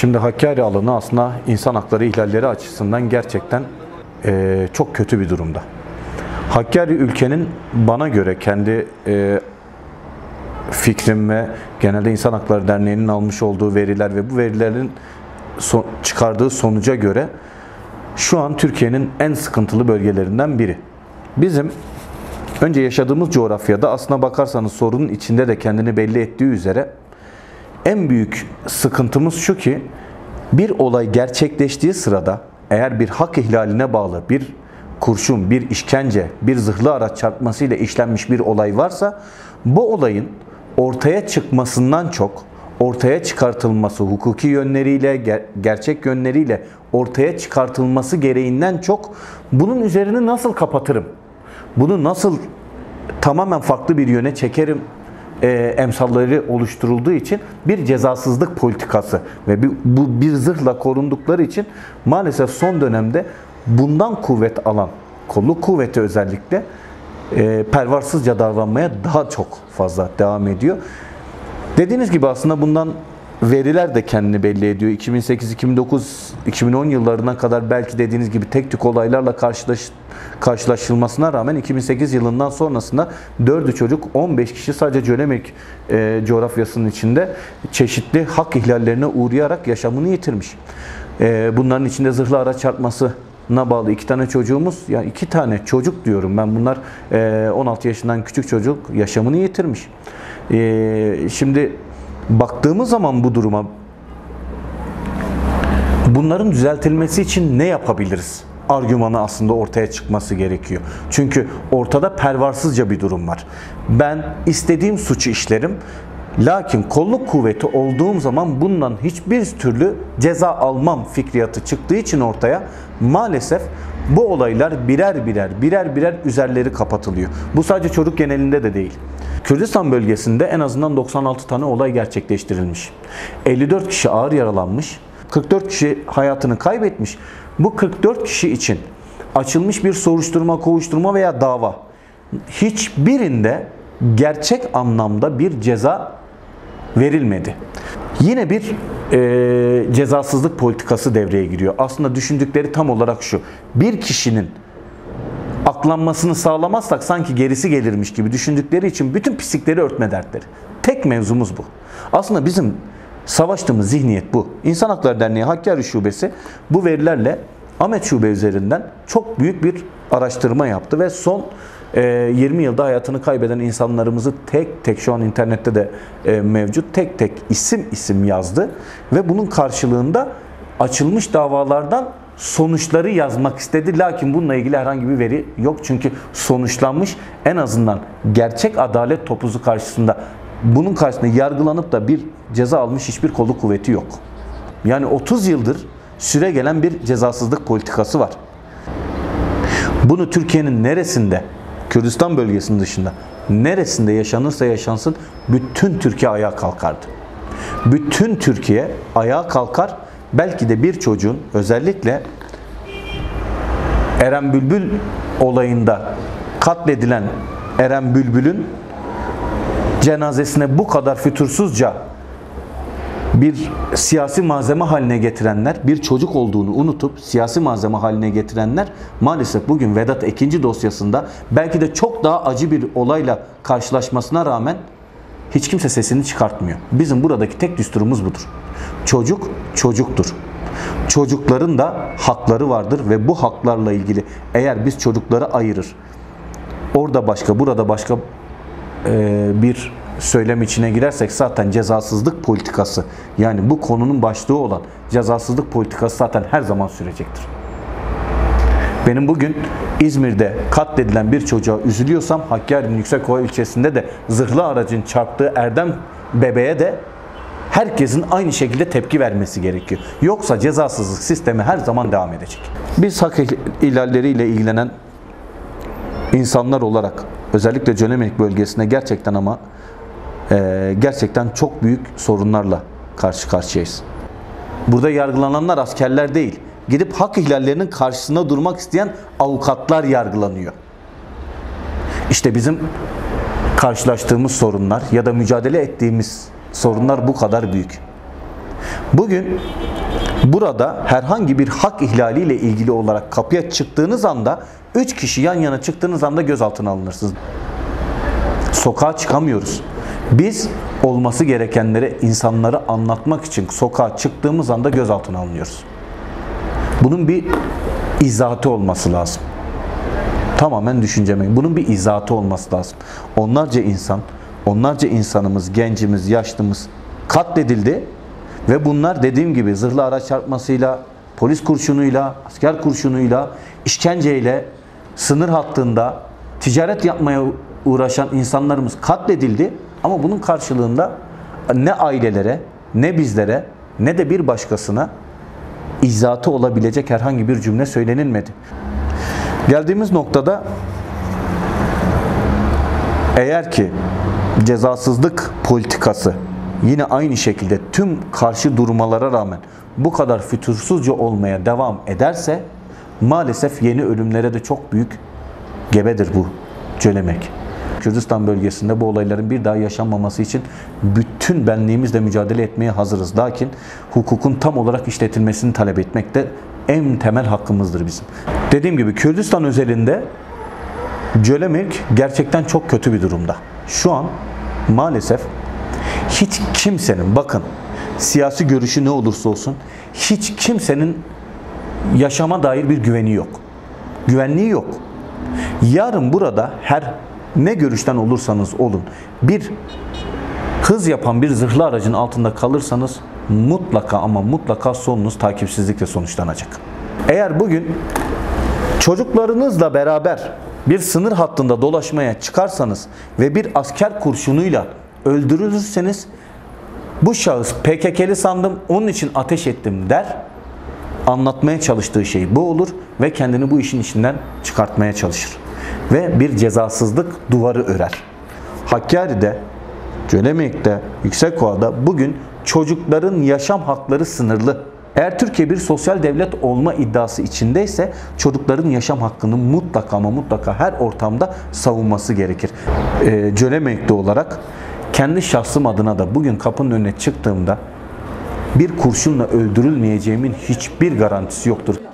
Şimdi Hakkari alanı aslında insan hakları ihlalleri açısından gerçekten çok kötü bir durumda. Hakkari ülkenin bana göre kendi fikrim ve genelde İnsan Hakları Derneği'nin almış olduğu veriler ve bu verilerin çıkardığı sonuca göre şu an Türkiye'nin en sıkıntılı bölgelerinden biri. Bizim önce yaşadığımız coğrafyada aslına bakarsanız sorunun içinde de kendini belli ettiği üzere en büyük sıkıntımız şu ki bir olay gerçekleştiği sırada eğer bir hak ihlaline bağlı bir kurşun, bir işkence, bir zırhlı araç çarpmasıyla işlenmiş bir olay varsa bu olayın ortaya çıkmasından çok ortaya çıkartılması, hukuki yönleriyle, gerçek yönleriyle ortaya çıkartılması gereğinden çok bunun üzerini nasıl kapatırım, bunu nasıl tamamen farklı bir yöne çekerim emsalleri oluşturulduğu için bir cezasızlık politikası ve bu bir zırhla korundukları için maalesef son dönemde bundan kuvvet alan kolluk kuvveti özellikle pervasızca davranmaya daha çok fazla devam ediyor. Dediğiniz gibi aslında bundan veriler de kendini belli ediyor. 2008, 2009, 2010 yıllarına kadar belki dediğiniz gibi tek tük olaylarla karşılaşılmasına rağmen 2008 yılından sonrasında 4'ü çocuk, 15 kişi sadece Cölemek coğrafyasının içinde çeşitli hak ihlallerine uğrayarak yaşamını yitirmiş. Bunların içinde zırhlı araç çarpmasına bağlı 2 tane çocuğumuz, yani 2 tane çocuk diyorum ben, bunlar 16 yaşından küçük çocuk yaşamını yitirmiş. Şimdi baktığımız zaman bu duruma, bunların düzeltilmesi için ne yapabiliriz argümanı aslında ortaya çıkması gerekiyor. Çünkü ortada pervasızca bir durum var. Ben istediğim suçu işlerim, lakin kolluk kuvveti olduğum zaman bundan hiçbir türlü ceza almam fikriyatı çıktığı için ortaya maalesef bu olaylar birer birer üzerleri kapatılıyor. Bu sadece çocuk genelinde de değil. Kürdistan bölgesinde en azından 96 tane olay gerçekleştirilmiş. 54 kişi ağır yaralanmış. 44 kişi hayatını kaybetmiş. Bu 44 kişi için açılmış bir soruşturma, kovuşturma veya dava. Hiçbirinde gerçek anlamda bir ceza verilmedi. Yine bir cezasızlık politikası devreye giriyor. Aslında düşündükleri tam olarak şu: bir kişinin aklanmasını sağlamazsak sanki gerisi gelirmiş gibi düşündükleri için bütün pislikleri örtme dertleri. Tek mevzumuz bu. Aslında bizim savaştığımız zihniyet bu. İnsan Hakları Derneği Hakkari Şubesi bu verilerle Ahmet Şube üzerinden çok büyük bir araştırma yaptı ve son 20 yılda hayatını kaybeden insanlarımızı tek tek, şu an internette de mevcut, tek tek isim isim yazdı ve bunun karşılığında açılmış davalardan sonuçları yazmak istedi. Lakin bununla ilgili herhangi bir veri yok. Çünkü sonuçlanmış, en azından gerçek adalet topuzu karşısında, bunun karşısında yargılanıp da bir ceza almış hiçbir kolluk kuvveti yok. Yani 30 yıldır süre gelen bir cezasızlık politikası var. Bunu Türkiye'nin neresinde, Kürdistan bölgesinin dışında neresinde yaşanırsa yaşansın bütün Türkiye ayağa kalkardı. Bütün Türkiye ayağa kalkar. Belki de bir çocuğun, özellikle Eren Bülbül olayında katledilen Eren Bülbül'ün cenazesine bu kadar fütursuzca bir siyasi malzeme haline getirenler, bir çocuk olduğunu unutup siyasi malzeme haline getirenler maalesef bugün Vedat Ekinci dosyasında belki de çok daha acı bir olayla karşılaşmasına rağmen hiç kimse sesini çıkartmıyor. Bizim buradaki tek düsturumuz budur. Çocuk çocuktur. Çocukların da hakları vardır ve bu haklarla ilgili eğer biz çocukları ayırır, orada başka, burada başka bir söylem içine girersek zaten cezasızlık politikası, yani bu konunun başlığı olan cezasızlık politikası zaten her zaman sürecektir. Benim bugün İzmir'de katledilen bir çocuğa üzülüyorsam, Hakkari'nin Yüksekova ilçesinde de zırhlı aracın çarptığı Erdem bebeğe de herkesin aynı şekilde tepki vermesi gerekiyor. Yoksa cezasızlık sistemi her zaman devam edecek. Biz hak ihlalleriyle ilgilenen insanlar olarak özellikle Cölemek bölgesinde gerçekten çok büyük sorunlarla karşı karşıyayız. Burada yargılananlar askerler değil. Gidip hak ihlallerinin karşısında durmak isteyen avukatlar yargılanıyor. İşte bizim karşılaştığımız sorunlar ya da mücadele ettiğimiz sorunlar bu kadar büyük. Bugün Burada herhangi bir hak ihlaliyle ilgili olarak kapıya çıktığınız anda 3 kişi yan yana çıktığınız anda gözaltına alınırsınız. Sokağa çıkamıyoruz. Biz olması gerekenleri insanlara anlatmak için sokağa çıktığımız anda gözaltına alınıyoruz. Bunun bir izahatı olması lazım. Tamamen düşünceme. Bunun bir izahatı olması lazım. Onlarca insanımız, gencimiz, yaşlımız katledildi ve bunlar dediğim gibi zırhlı araç çarpmasıyla, polis kurşunuyla, asker kurşunuyla, işkenceyle, sınır hattında ticaret yapmaya uğraşan insanlarımız katledildi. Ama bunun karşılığında ne ailelere, ne bizlere, ne de bir başkasına izahatı olabilecek herhangi bir cümle söylenilmedi. Geldiğimiz noktada eğer ki cezasızlık politikası yine aynı şekilde tüm karşı durmalara rağmen bu kadar fütursuzca olmaya devam ederse maalesef yeni ölümlere de çok büyük gebedir bu Cölemek. Kürdistan bölgesinde bu olayların bir daha yaşanmaması için bütün benliğimizle mücadele etmeye hazırız. Lakin hukukun tam olarak işletilmesini talep etmek de en temel hakkımızdır bizim. Dediğim gibi Kürdistan özelinde Cölemek gerçekten çok kötü bir durumda. Şu an maalesef hiç kimsenin, bakın siyasi görüşü ne olursa olsun, hiç kimsenin yaşama dair bir güveni yok. Güvenliği yok. Yarın burada her ne görüşten olursanız olun bir hız yapan bir zırhlı aracın altında kalırsanız mutlaka ama mutlaka sonunuz takipsizlikle sonuçlanacak. Eğer bugün çocuklarınızla beraber bir sınır hattında dolaşmaya çıkarsanız ve bir asker kurşunuyla öldürülürseniz bu şahıs PKK'li sandım onun için ateş ettim der. Anlatmaya çalıştığı şey bu olur ve kendini bu işin içinden çıkartmaya çalışır. Ve bir cezasızlık duvarı örer. Hakkari'de, Cölemek'te, Yüksekova'da bugün çocukların yaşam hakları sınırlı. Eğer Türkiye bir sosyal devlet olma iddiası içindeyse çocukların yaşam hakkını mutlaka ama mutlaka her ortamda savunması gerekir. Cölemek'te olarak kendi şahsım adına da bugün kapının önüne çıktığımda bir kurşunla öldürülmeyeceğimin hiçbir garantisi yoktur.